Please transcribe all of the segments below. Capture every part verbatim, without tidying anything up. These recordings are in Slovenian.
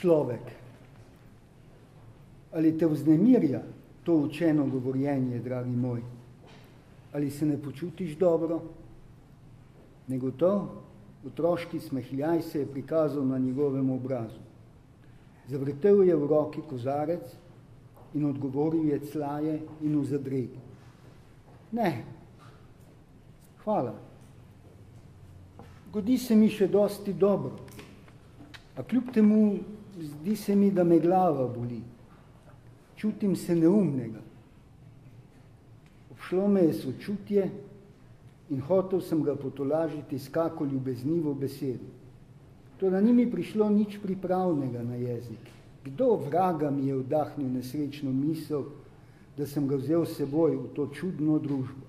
Človek, ali te vznemirja to učeno govorjenje, dragi moj? Ali se ne počutiš dobro? Negotov, otroški smehljaj se je prikazal na njegovem obrazu. Zavrtel je v roki kozarec in odgovoril je claje in v zadregi. Ne, hvala. Godi se mi še dosti dobro, a kljub temu zdi se mi, da me glava boli. Čutim se neumnega. Obšlo me je sočutje in hotel sem ga potolažiti s kako ljubeznivo besedo. Toda ni mi prišlo nič pripravnega na jezik. Kdo vraga mi je vdahnil nesrečno misel, da sem ga vzel s seboj v to čudno družbo?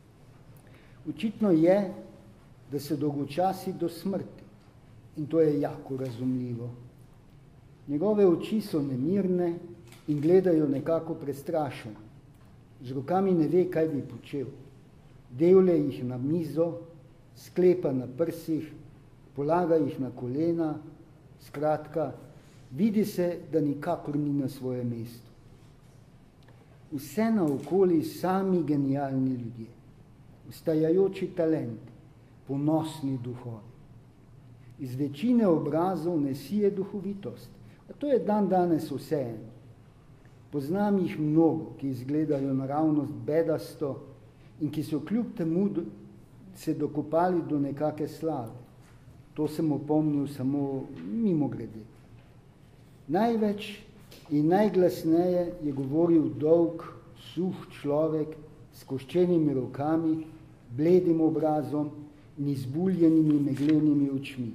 Očitno je, da se dolgočasi do smrti, in to je jako razumljivo. Njegove oči so nemirne in gledajo nekako prestrašeno. Z rokami ne ve, kaj bi počel. Devlje jih na mizo, sklepa na prsih, polaga jih na kolena, skratka, vidi se, da nikakor ni na svojem mestu. Vse naokoli sami genialni ljudje, ustajajoči talenti, ponosni duhovi. Iz večine obrazov ne sije duhovitost, a to je dan danes vseeno. Poznam jih mnogo, ki izgledajo naravnost bedasto in ki so kljub temu se dokopali do nekake slave. To sem opomnil samo mimogrede. Največ in najglasneje je govoril dolg, suh človek s koščenimi rokami, bledim obrazom in izbuljenimi meglenimi očmi.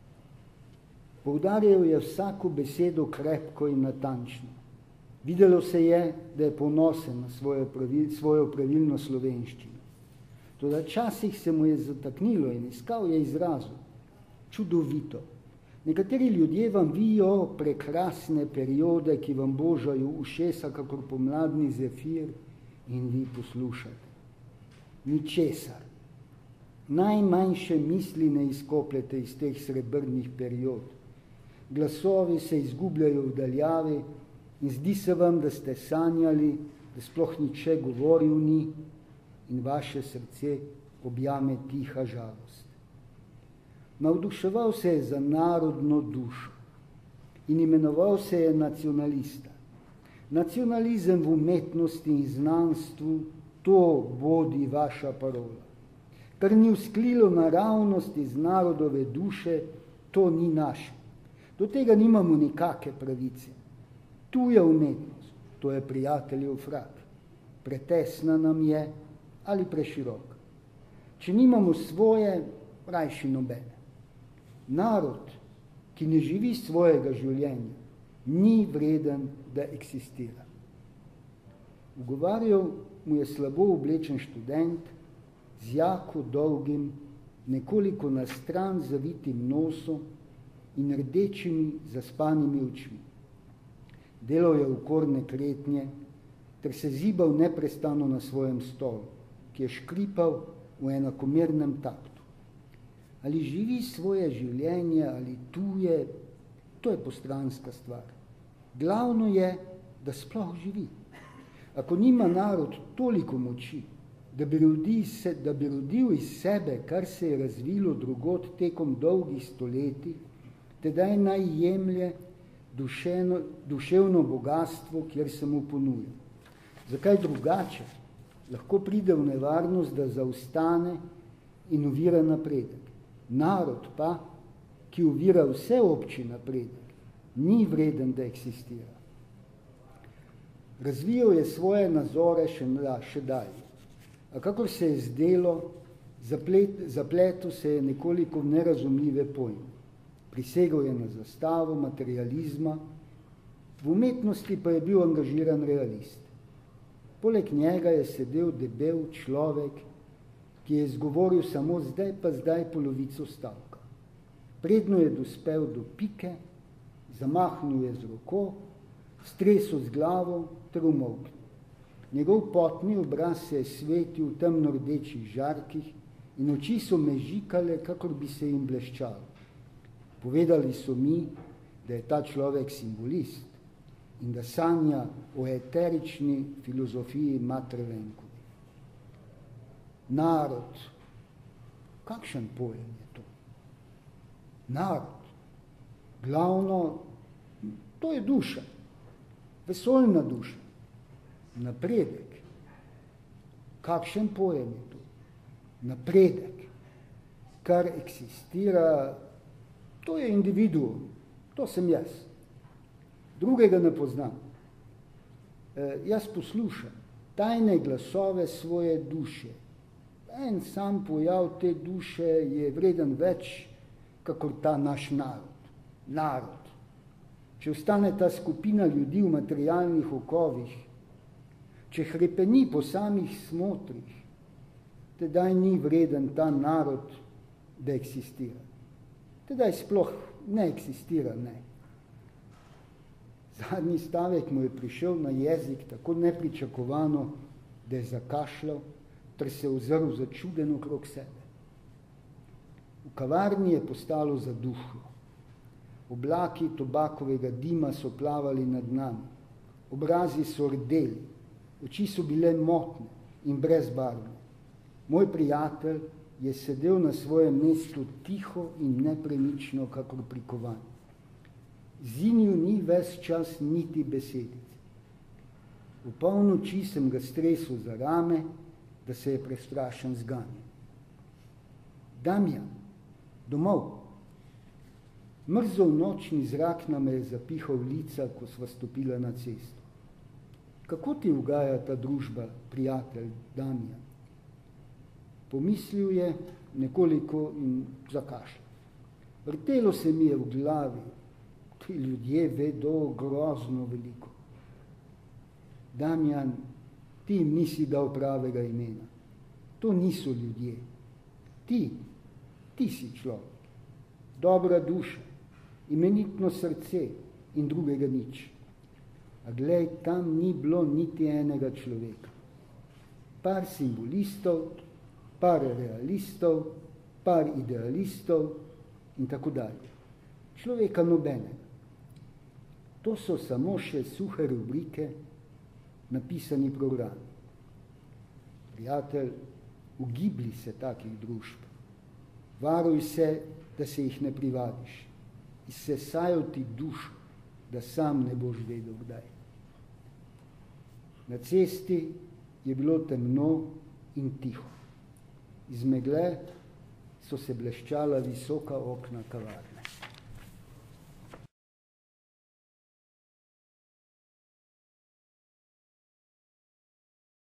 Poudarjal je vsako besedo krepko in natančno. Videlo se je, da je ponosen na svojo, pravil, svojo pravilno slovenščino. Toda časih se mu je zataknilo in iskal je izrazu. Čudovito. Nekateri ljudje vam vijo prekrasne periode, ki vam božajo ušesa, kakor pomladni zefir, in vi poslušate. Ničesar. Najmanjše misli ne izkopljete iz teh srebrnih period. Glasovi se izgubljajo v daljavi in zdi se vam, da ste sanjali, da sploh niče govoril ni in vaše srce objame tiha žalost. Navduševal se je za narodno dušo in imenoval se je nacionalista. Nacionalizem v umetnosti in znanstvu, to bodi vaša parola. Kar ni vzklilo naravnosti iz narodove duše, to ni naše. Do tega nimamo nikake pravice. Tuja umetnost, to je prijateljev frak. Pretesna nam je ali preširok. Če nimamo svoje, rajši nobene. Narod, ki ne živi svojega življenja, ni vreden, da eksistira. Ugovarjal mu je slabo oblečen študent z jako dolgim, nekoliko na stran zavitim nosom in rdečimi zaspanimi očmi. Delal je okorne kretnje ter se zibal neprestano na svojem stolu, ki je škripal v enakomernem taktu. Ali živi svoje življenje ali tuje, to je postranska stvar. Glavno je, da sploh živi. Ako nima narod toliko moči, da bi, rodi se, da bi rodil iz sebe, kar se je razvilo drugod tekom dolgih stoletij, tedaj naj jemlje dušeno, duševno bogatstvo, kjer se mu ponuja. Zakaj drugače? Lahko pride v nevarnost, da zaustane in ovira napredek. Narod pa, ki ovira vse obči napredek, ni vreden, da eksistira. Razvijal je svoje nazore še, še dalje. A kakor se je zdelo, zaplet, zapletel se je nekoliko v nerazumljive pojme. Prisegal je na zastavo materializma, v umetnosti pa je bil angažiran realist. Poleg njega je sedel debel človek, ki je izgovoril samo zdaj pa zdaj polovico stavka. Predno je dospel do pike, zamahnil je z roko, stresel z glavo ter umolknil. Njegov potni obraz se je svetil v temno-rdečih žarkih in oči so mežikale, kakor bi se jim bleščalo. Povedali so mi, da je ta človek simbolist in da sanja o eterični filozofiji Matre Venkovi. Narod. Kakšen pojem je to? Narod. Glavno, to je duša. Vesoljna duša. Napredek. Kakšen pojem je to? Napredek. Kar eksistira, to je individuum. To sem jaz. Drugega ne poznam. E, jaz poslušam tajne glasove svoje duše. En sam pojav te duše je vreden več, kakor ta naš narod. Narod. Če ostane ta skupina ljudi v materialnih okovih, če hrepeni po samih smotrih, tedaj ni vreden ta narod, da eksistira. Tedaj sploh ne eksistira, ne. Zadnji stavek mu je prišel na jezik tako nepričakovano, da je zakašljal, ter se ozrl začuden okrog sebe. V kavarni je postalo zaduhlo. Oblaki tobakovega dima so plavali nad nami. Obrazi so rdeli, oči so bile motne in brezbarvne. Moj prijatelj je sedel na svojem mestu tiho in nepremično, kakor prikovan. Zinil ni ves čas niti besedice. V polnoči sem ga stresel za rame, da se je prestrašen zganil. Damjan, domov. Mrzel nočni zrak nam je zapihal lica, ko sva stopila na cesto. Kako ti ugaja ta družba, prijatelj Damjan? Pomislil je nekoliko in zakašljal. Vrtelo se mi je v glavi, ti ljudje vedo grozno veliko. Damjan, ti jim nisi dal pravega imena. To niso ljudje. Ti, ti si človek. Dobra duša, imenitno srce in drugega nič. A glej, tam ni bilo niti enega človeka. Par simbolistov, par realistov, par idealistov in tako dalje. Človeka nobenega. To so samo še suhe rubrike, napisani programi. Prijatelj, ugibli se takih družb. Varuj se, da se jih ne privadiš. Izsesajo ti dušo, da sam ne boš vedel kdaj. Na cesti je bilo temno in tiho. Iz megle so se bleščala visoka okna kavarne.